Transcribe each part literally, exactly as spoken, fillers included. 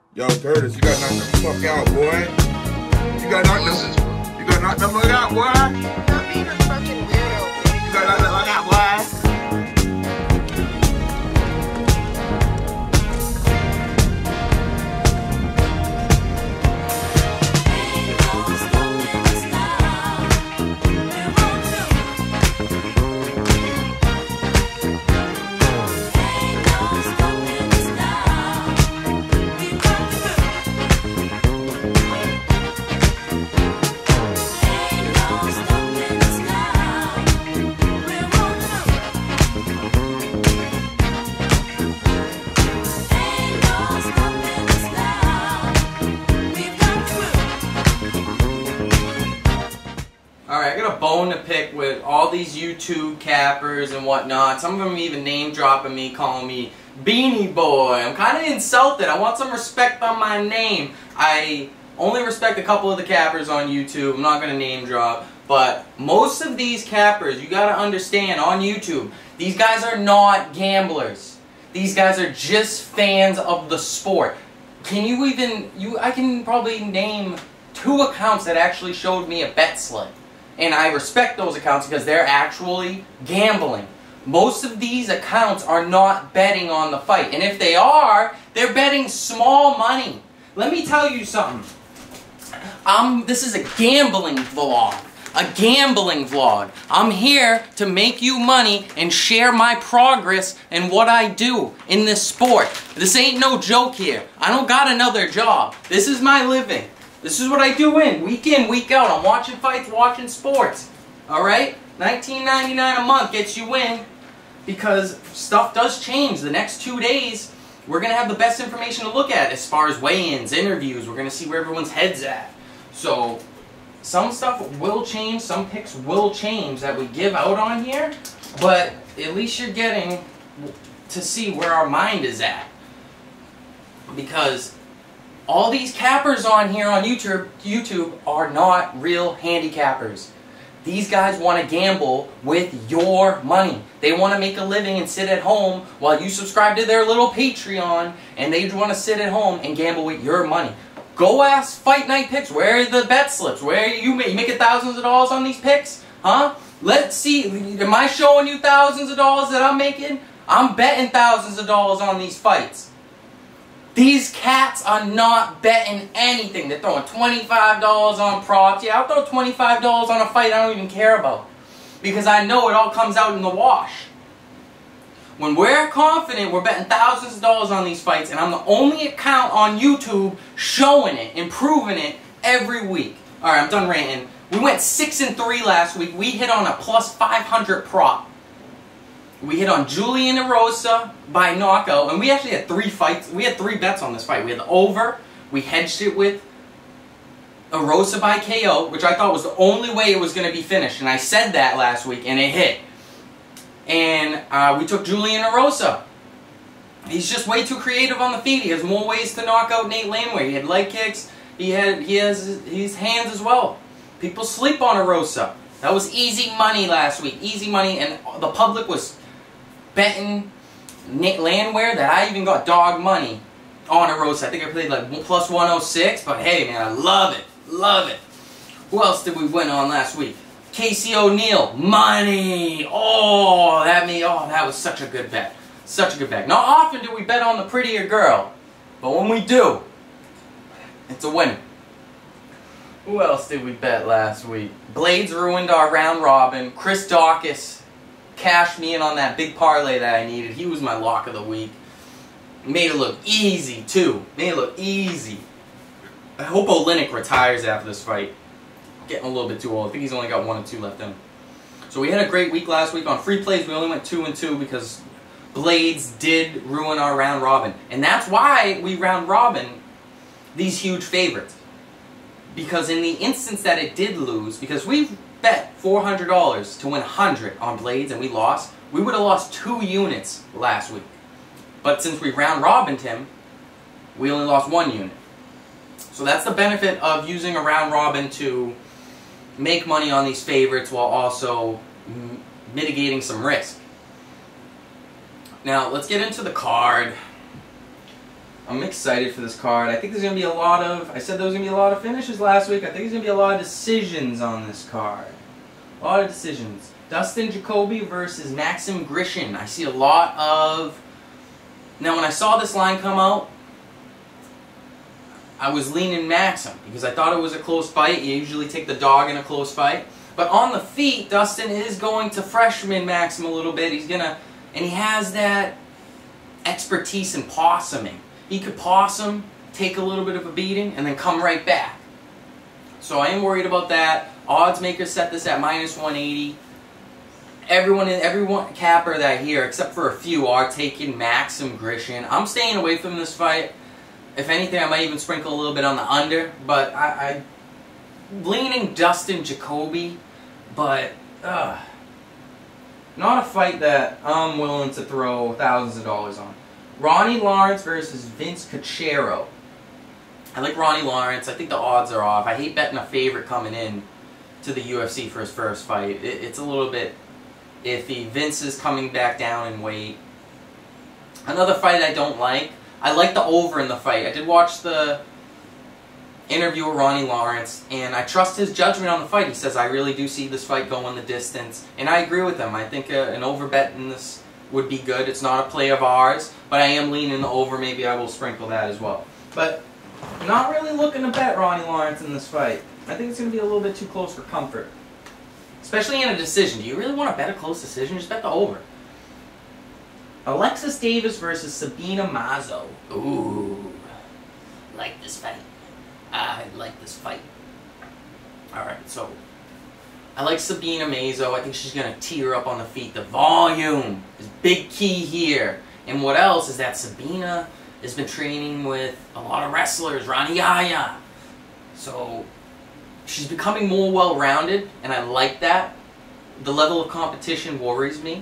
Yo, Curtis, you gotta knock the fuck out, boy. You gotta knock the, you gotta knock the fuck out, boy. Stop being a fucking weirdo. You gotta knock the fuck out, boy. Alright, I got a bone to pick with all these YouTube cappers and whatnot. Some of them even name dropping me, calling me Beanie Boy. I'm kind of insulted. I want some respect on my name. I only respect a couple of the cappers on YouTube. I'm not going to name drop. But most of these cappers, you got to understand, on YouTube, these guys are not gamblers. These guys are just fans of the sport. Can you even, you? I can probably name two accounts that actually showed me a bet slip. And I respect those accounts because they're actually gambling. Most of these accounts are not betting on the fight. And if they are, they're betting small money. Let me tell you something. Um, this is a gambling vlog. A gambling vlog. I'm here to make you money and share my progress and what I do in this sport. This ain't no joke here. I don't got another job. This is my living. This is what I do in, week in, week out. I'm watching fights, watching sports. Alright? nineteen ninety-nine a month gets you in because stuff does change. The next two days, we're going to have the best information to look at as far as weigh-ins, interviews. We're going to see where everyone's head's at. So, some stuff will change, some picks will change that we give out on here, but at least you're getting to see where our mind is at. Because all these cappers on here on YouTube, YouTube are not real handicappers. These guys want to gamble with your money. They want to make a living and sit at home while you subscribe to their little Patreon, and they want to sit at home and gamble with your money. Go ask Fight Night Picks, where are the bet slips? Where are you, you making thousands of dollars on these picks? Huh? Let's see, am I showing you thousands of dollars that I'm making? I'm betting thousands of dollars on these fights. These cats are not betting anything. They're throwing twenty-five dollars on props. Yeah, I'll throw twenty-five dollars on a fight I don't even care about. Because I know it all comes out in the wash. When we're confident, we're betting thousands of dollars on these fights, and I'm the only account on YouTube showing it, improving it every week. Alright, I'm done ranting. We went six and three last week. We hit on a plus five hundred prop. We hit on Julian Erosa by knockout, and we actually had three fights. We had three bets on this fight. We had the over, we hedged it with Erosa by K O, which I thought was the only way it was going to be finished, and I said that last week, and it hit. And uh, we took Julian Erosa. He's just way too creative on the feet. He has more ways to knock out Nate Landwehr. He had leg kicks. He had he has his hands as well. People sleep on Erosa. That was easy money last week. Easy money, and the public was betting Nate Landwehr that I even got dog money on Erosa. I think I played like plus one oh six, but hey man, I love it. Love it. Who else did we win on last week? Casey O'Neill. Money. Oh, that me. Oh, that was such a good bet. Such a good bet. Not often do we bet on the prettier girl, but when we do, it's a win. Who else did we bet last week? Blades ruined our round robin. Chris Dawkins cashed me in on that big parlay that I needed. He was my lock of the week. Made it look easy, too. Made it look easy. I hope Olynyk retires after this fight. Getting a little bit too old. I think he's only got one or two left in. So we had a great week last week. On free plays, we only went two and two because Blades did ruin our round robin. And that's why we round robin these huge favorites. Because in the instance that it did lose, because we bet four hundred dollars to win one hundred on Blades and we lost, we would have lost two units last week. But since we round robined him, we only lost one unit. So that's the benefit of using a round robin to make money on these favorites while also mitigating some risk. Now, let's get into the card. I'm excited for this card. I think there's going to be a lot of, I said there was going to be a lot of finishes last week. I think there's going to be a lot of decisions on this card. A lot of decisions. Dustin Jacoby versus Maxim Grishin. I see a lot of... Now, when I saw this line come out, I was leaning Maxim because I thought it was a close fight. You usually take the dog in a close fight. But on the feet, Dustin is going to freshman Maxim a little bit. He's going to... And he has that expertise in possuming. He could possum, take a little bit of a beating, and then come right back. So I am worried about that. Odds makers set this at minus one eighty. Everyone, everyone capper that here, except for a few, are taking Maxim Grishin. I'm staying away from this fight. If anything, I might even sprinkle a little bit on the under. But I, I'm leaning Dustin Jacoby. But, uh, not a fight that I'm willing to throw thousands of dollars on. Ronnie Lawrence versus Vince Cachero. I like Ronnie Lawrence. I think the odds are off. I hate betting a favorite coming in to the U F C for his first fight. It, it's a little bit iffy. Vince is coming back down in weight. Another fight I don't like. I like the over in the fight. I did watch the interview with Ronnie Lawrence, and I trust his judgment on the fight. He says, I really do see this fight going the distance. And I agree with him. I think uh, an over bet in this would be good. It's not a play of ours, but I am leaning the over. Maybe I will sprinkle that as well. But not really looking to bet Ronnie Lawrence in this fight. I think it's going to be a little bit too close for comfort. Especially in a decision. Do you really want to bet a close decision? Just bet the over. Alexis Davis versus Sabina Mazo. Ooh. Like this fight. I like this fight. Alright, so I like Sabina Mazo. I think she's going to tee her up on the feet. The volume is big key here. And what else is that Sabina has been training with a lot of wrestlers. Rani Yaya. So she's becoming more well-rounded, and I like that. The level of competition worries me.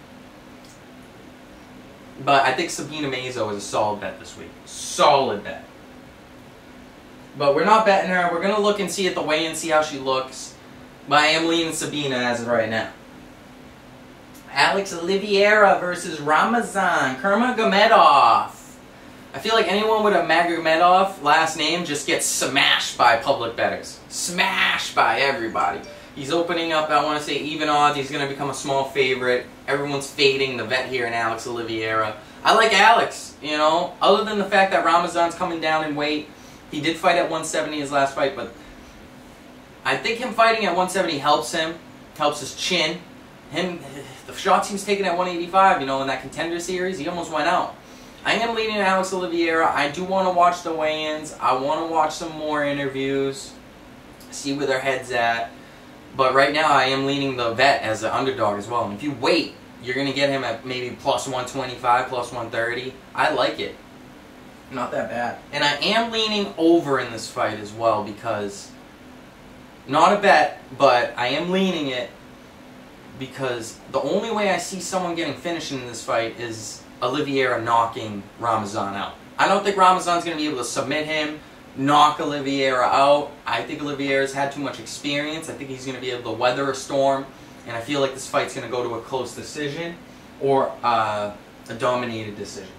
But I think Sabina Mazo is a solid bet this week. Solid bet. But we're not betting her. We're going to look and see at the weigh-in, see how she looks. But I am leaning Sabina as of right now. Alex Oliveira versus Ramazan Kurmagomedov. I feel like anyone with a Magomedov last name just gets smashed by public bettors. Smashed by everybody. He's opening up, I want to say, even odds. He's going to become a small favorite. Everyone's fading the vet here in Alex Oliveira. I like Alex, you know, other than the fact that Ramazan's coming down in weight. He did fight at one seventy his last fight, but I think him fighting at one seventy helps him, helps his chin. Him, the shots he was taking at one eighty-five, you know, in that contender series, he almost went out. I am leaning Alex Oliveira. I do want to watch the weigh-ins. I want to watch some more interviews, see where their head's at. But right now, I am leaning the vet as an underdog as well. And if you wait, you're going to get him at maybe plus one twenty-five, plus one thirty. I like it. Not that bad. And I am leaning over in this fight as well because, not a bet, but I am leaning it because the only way I see someone getting finished in this fight is Oliveira knocking Ramazan out. I don't think Ramazan's going to be able to submit him, knock Oliveira out. I think Oliveira's had too much experience. I think he's going to be able to weather a storm, and I feel like this fight's going to go to a close decision or uh, a dominated decision.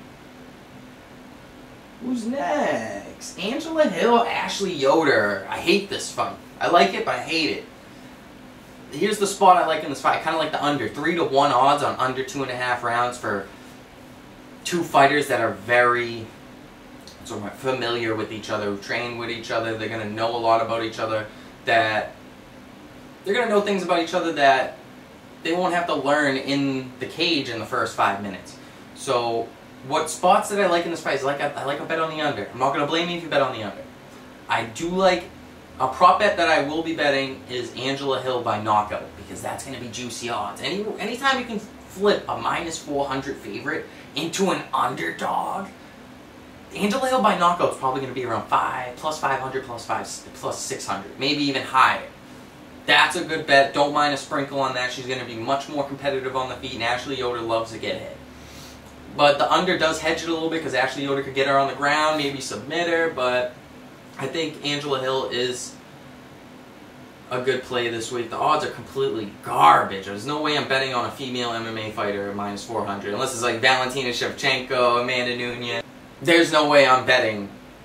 Who's next? Angela Hill, Ashley Yoder. I hate this fight. I like it, but I hate it. Here's the spot I like in this fight. I kind of like the under. Three to one odds on under two and a half rounds for two fighters that are very sort of familiar with each other, who train with each other. They're going to know a lot about each other. That they're going to know things about each other that they won't have to learn in the cage in the first five minutes. So what spots that I like in this fight is like I, I like a bet on the under. I'm not going to blame you if you bet on the under. I do like a prop bet that I will be betting is Angela Hill by knockout because that's going to be juicy odds. Any anytime you can flip a minus four hundred favorite into an underdog, Angela Hill by knockout is probably going to be around five plus five hundred plus five plus six hundred, maybe even higher. That's a good bet. Don't mind a sprinkle on that. She's going to be much more competitive on the feet, and Ashley Yoder loves to get hit. But the under does hedge it a little bit because Ashley Yoder could get her on the ground, maybe submit her, but I think Angela Hill is a good play this week. The odds are completely garbage. There's no way I'm betting on a female M M A fighter at minus four hundred, unless it's like Valentina Shevchenko, Amanda Nunes. there's no way I'm betting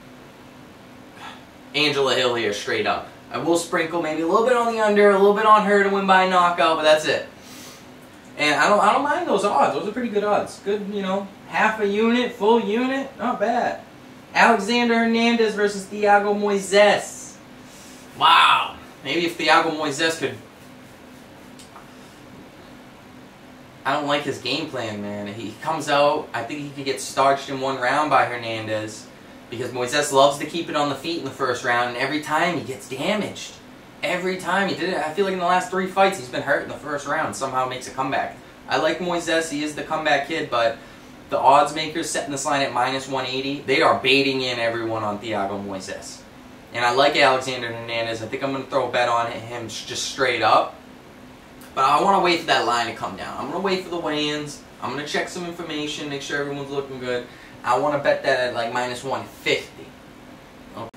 Angela Hill here straight up. I will sprinkle maybe a little bit on the under, a little bit on her to win by knockout, but that's it. And I don't, I don't mind those odds. Those are pretty good odds. Good, you know, half a unit, full unit, not bad. Alexander Hernandez versus Thiago Moises. Wow. Maybe if Thiago Moises could... I don't like his game plan, man. He comes out, I think he could get starched in one round by Hernandez because Moises loves to keep it on the feet in the first round, and every time he gets damaged. Every time he did it. I feel like in the last three fights he's been hurt in the first round. Somehow makes a comeback. I like Moises. He is the comeback kid, but the odds makers setting this line at minus one eighty, they are baiting in everyone on Thiago Moises. And I like Alexander Hernandez. I think I'm going to throw a bet on him just straight up. But I want to wait for that line to come down. I'm going to wait for the weigh-ins. I'm going to check some information, make sure everyone's looking good. I want to bet that at like minus one fifty. Okay.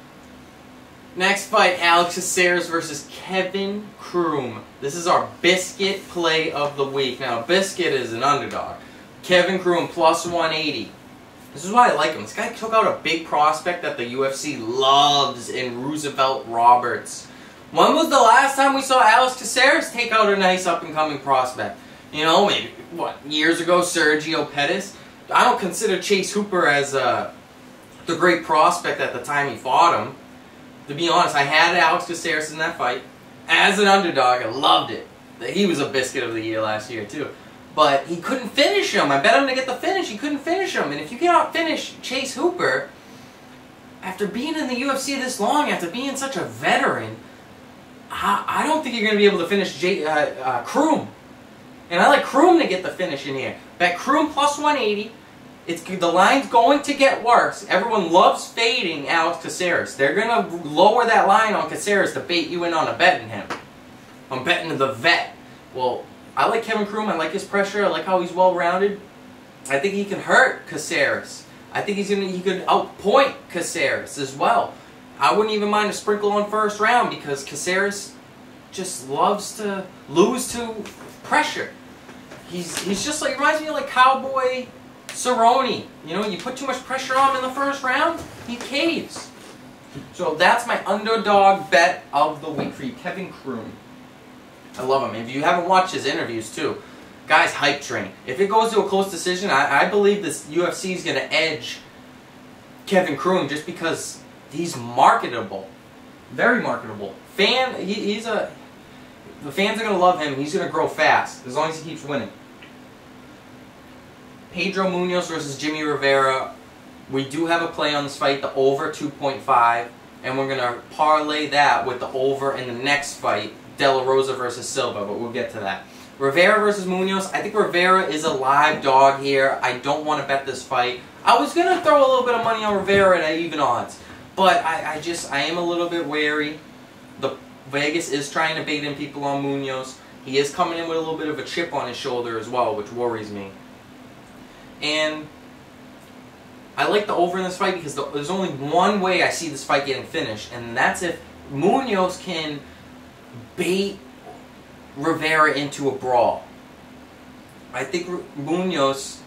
Next fight, Alex Caceres versus Kevin Croom. This is our biscuit play of the week. Now, biscuit is an underdog. Kevin Croom plus one eighty. This is why I like him. This guy took out a big prospect that the U F C loves in Roosevelt Roberts. When was the last time we saw Alex Caceres take out a nice up-and-coming prospect? You know, maybe, what, years ago, Sergio Pettis? I don't consider Chase Hooper as uh, the great prospect at the time he fought him. To be honest, I had Alex Caceres in that fight. As an underdog, I loved it. He was a biscuit of the year last year, too. But he couldn't finish him. I bet him to get the finish. He couldn't finish him. And if you cannot finish Chase Hooper, after being in the U F C this long, after being such a veteran, I don't think you're going to be able to finish J uh, uh, Croom. And I like Croom to get the finish in here. Bet Croom plus one eighty. It's, the line's going to get worse. Everyone loves fading Alex Caceres. They're going to lower that line on Caceres to bait you in on a bet in him. I'm betting the vet. Well, I like Kevin Croom. I like his pressure. I like how he's well-rounded. I think he can hurt Caceres. I think he's gonna, he could outpoint Caceres as well. I wouldn't even mind a sprinkle on first round because Caceres just loves to lose to pressure. He's he's just like, reminds me of like Cowboy Cerrone. You know, you put too much pressure on him in the first round, he caves. So that's my underdog bet of the week for you, Kevin Croom. I love him. If you haven't watched his interviews too, guy's hype train. If it goes to a close decision, I, I believe this U F C is going to edge Kevin Croom just because he's marketable. Very marketable. Fan, he, he's a... The fans are going to love him. He's going to grow fast as long as he keeps winning. Pedro Munoz versus Jimmy Rivera. We do have a play on this fight, the over two point five. And we're going to parlay that with the over in the next fight, De La Rosa versus Silva. But we'll get to that. Rivera versus Munoz. I think Rivera is a live dog here. I don't want to bet this fight. I was going to throw a little bit of money on Rivera at even odds. But I, I just, I am a little bit wary. The Vegas is trying to bait in people on Munoz. He is coming in with a little bit of a chip on his shoulder as well, which worries me. And I like the over in this fight because the, there's only one way I see this fight getting finished, and that's if Munoz can bait Rivera into a brawl. I think Munoz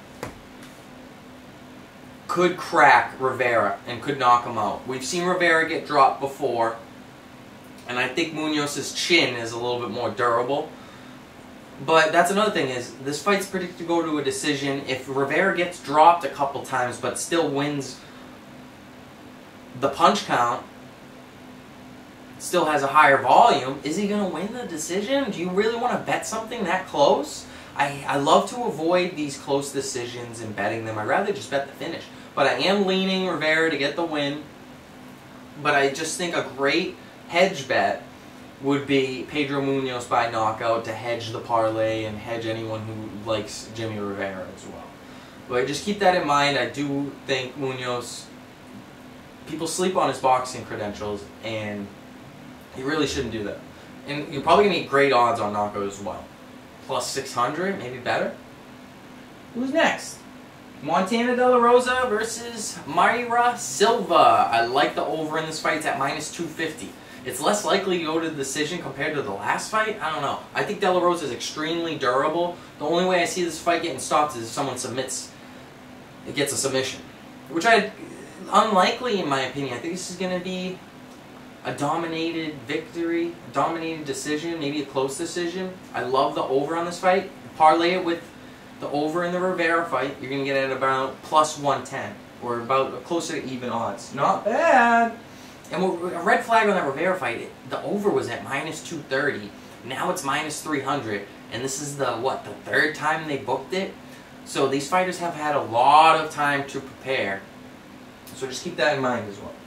could crack Rivera and could knock him out. We've seen Rivera get dropped before, and I think Munoz's chin is a little bit more durable. But that's another thing is, this fight's predicted to go to a decision. If Rivera gets dropped a couple times but still wins the punch count, still has a higher volume, is he going to win the decision? Do you really want to bet something that close? I, I love to avoid these close decisions and betting them. I'd rather just bet the finish. But I am leaning Rivera to get the win. But I just think a great hedge bet would be Pedro Munoz by knockout to hedge the parlay and hedge anyone who likes Jimmy Rivera as well. But just keep that in mind. I do think Munoz, people sleep on his boxing credentials, and he really shouldn't do that. And you're probably going to get great odds on knockout as well. Plus six hundred, maybe better. Who's next? Montana De La Rosa versus Mayra Silva. I like the over in this fight. It's at minus two fifty. It's less likely to go to the decision compared to the last fight. I don't know. I think De La Rosa is extremely durable. The only way I see this fight getting stopped is if someone submits, it gets a submission. which I, unlikely in my opinion. I think this is going to be a dominated victory, a dominated decision, maybe a close decision. I love the over on this fight. Parlay it with the over in the Rivera fight. You're going to get it at about plus one ten, or about closer to even odds. Not bad. And a red flag on that Rivera fight, it, the over was at minus two thirty. Now it's minus three hundred. And this is the, what, the third time they booked it? So these fighters have had a lot of time to prepare. So just keep that in mind as well.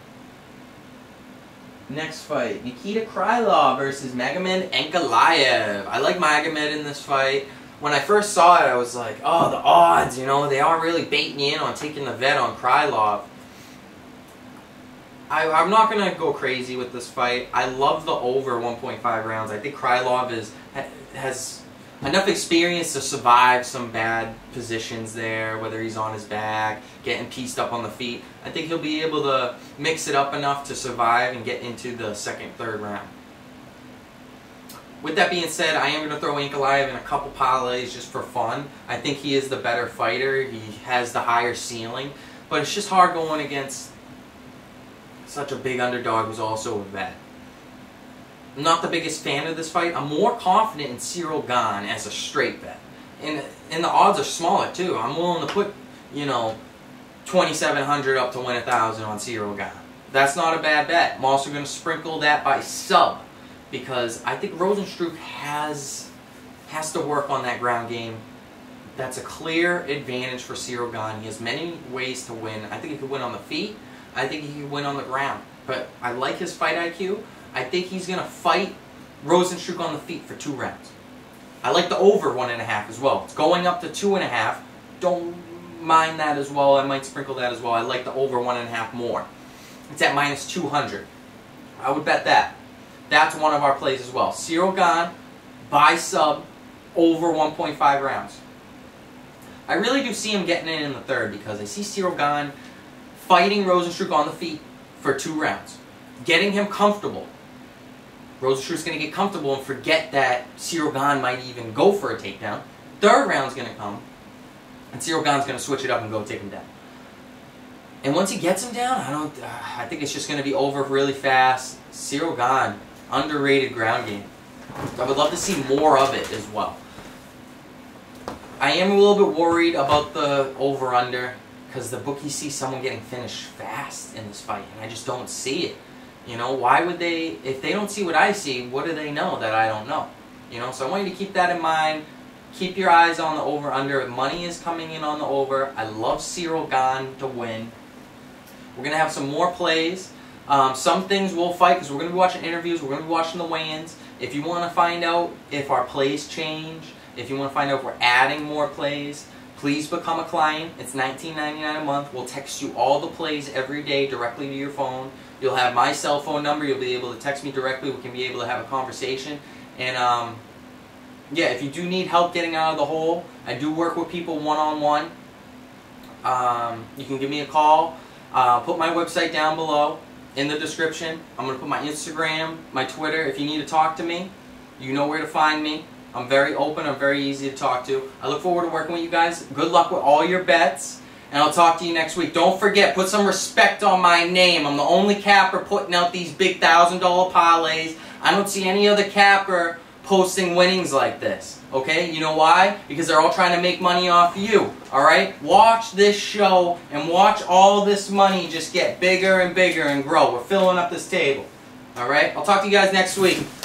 Next fight, Nikita Krylov versus Magomed Ankalaev. I like Magomed in this fight. When I first saw it, I was like, oh, the odds, you know, they are really baiting you in on taking the vet on Krylov. I, I'm not going to go crazy with this fight. I love the over one point five rounds. I think Krylov is, has enough experience to survive some bad positions there, whether he's on his back, getting pieced up on the feet. I think he'll be able to mix it up enough to survive and get into the second, third round. With that being said, I am going to throw Ankalaev in a couple parlays just for fun. I think he is the better fighter. He has the higher ceiling. But it's just hard going against such a big underdog who's also a vet. I'm not the biggest fan of this fight. I'm more confident in Ciryl Gane as a straight bet. And, and the odds are smaller too. I'm willing to put, you know, twenty-seven hundred up to win one thousand on Ciryl Gane. That's not a bad bet. I'm also going to sprinkle that by sub, because I think Rozenstruik has, has to work on that ground game. That's a clear advantage for Ciryl Gane. He has many ways to win. I think he could win on the feet. I think he could win on the ground. But I like his fight I Q. I think he's going to fight Rozenstruik on the feet for two rounds. I like the over one and a half as well. It's going up to two and a half. Don't mind that as well. I might sprinkle that as well. I like the over one and a half more. It's at minus two hundred. I would bet that. That's one of our plays as well. Ciryl Gane, buy sub, over one point five rounds. I really do see him getting in in the third, because I see Ciryl Gane fighting Rozenstruik on the feet for two rounds. Getting him comfortable. Rozenstruik's going to get comfortable and forget that Ciryl Gane might even go for a takedown. Third round's going to come, and Ciryl Gane's going to switch it up and go take him down. And once he gets him down, I don't. Uh, I think it's just going to be over really fast. Ciryl Gane, underrated ground game. I would love to see more of it as well. I am a little bit worried about the over-under, because the bookies see someone getting finished fast in this fight, and I just don't see it. You know, why would they, if they don't see what I see, what do they know that I don't know? You know, so I want you to keep that in mind. Keep your eyes on the over-under. Money is coming in on the over. I love Ciryl Gane to win. We're going to have some more plays. Um, some things we'll fight, because we're going to be watching interviews. We're going to be watching the weigh-ins. If you want to find out if our plays change, if you want to find out if we're adding more plays, please become a client. It's nineteen ninety-nine a month. We'll text you all the plays every day directly to your phone. You'll have my cell phone number. You'll be able to text me directly. We can be able to have a conversation. And um, yeah, if you do need help getting out of the hole, I do work with people one-on-one. Um, you can give me a call. Uh, put my website down below in the description. I'm going to put my Instagram, my Twitter. If you need to talk to me, you know where to find me. I'm very open. I'm very easy to talk to. I look forward to working with you guys. Good luck with all your bets. And I'll talk to you next week. Don't forget, put some respect on my name. I'm the only capper putting out these big one thousand dollar parlays. I don't see any other capper posting winnings like this. Okay? You know why? Because they're all trying to make money off you. Alright? Watch this show and watch all this money just get bigger and bigger and grow. We're filling up this table. Alright? I'll talk to you guys next week.